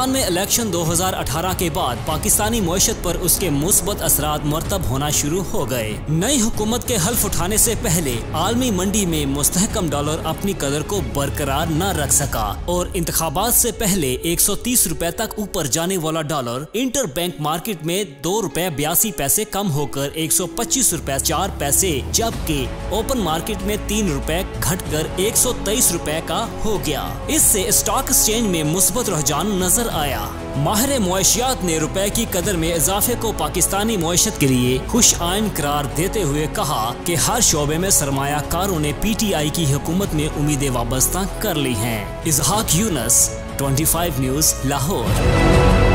पाकिस्तान में इलेक्शन 2018 के बाद पाकिस्तानी मईशत पर उसके मुस्बत असरात मरतब होना शुरू हो गए। नई हुकूमत के हल्फ उठाने से पहले आलमी मंडी में मुस्तहकम डॉलर अपनी कदर को बरकरार न रख सका और इंतखाबात से पहले 130 रुपए तक ऊपर जाने वाला डॉलर इंटर बैंक मार्केट में ₹2.82 कम होकर 125 रुपए 4 पैसे, जबकि ओपन मार्केट में 3 रुपए घटकर 123 रुपए का हो गया। इससे स्टॉक एक्सचेंज में मुस्बत रुझान नजर आया। माहिर मुआशियात ने रुपए की कदर में इजाफे को पाकिस्तानी मुआशत के लिए खुश आइन करार देते हुए कहा कि हर शोबे में सरमायाकारों ने PTI की हुकूमत में उम्मीदें वाबस्ता कर ली हैं। इजहाक यूनस, 25 न्यूज़, लाहौर।